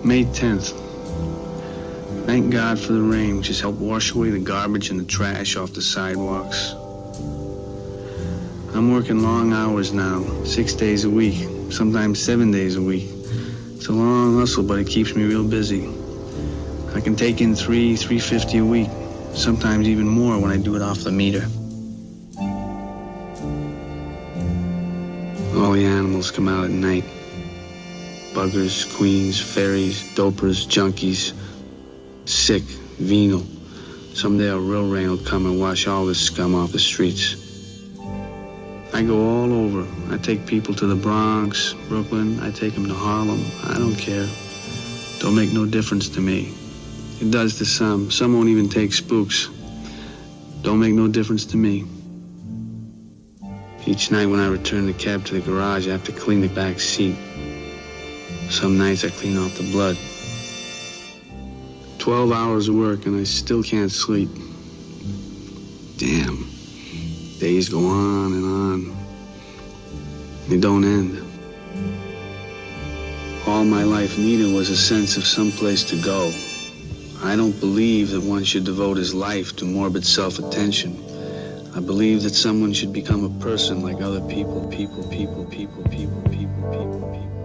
May 10th. Thank God for the rain, which has helped wash away the garbage and the trash off the sidewalks. I'm working long hours now, 6 days a week, sometimes 7 days a week. It's a long hustle, but it keeps me real busy. I can take in $350 a week, sometimes even more when I do it off the meter. All the animals come out at night. Buggers, queens, fairies, dopers, junkies, sick, venal. Someday a real rain will come and wash all this scum off the streets. I go all over. I take people to the Bronx, Brooklyn. I take them to Harlem. I don't care. Don't make no difference to me. It does to some. Some won't even take spooks. Don't make no difference to me. Each night when I return the cab to the garage, I have to clean the back seat. Some nights I clean off the blood. 12 hours of work and I still can't sleep. Damn. Days go on and on. They don't end. All my life needed was a sense of some place to go. I don't believe that one should devote his life to morbid self-attention. I believe that someone should become a person like other people.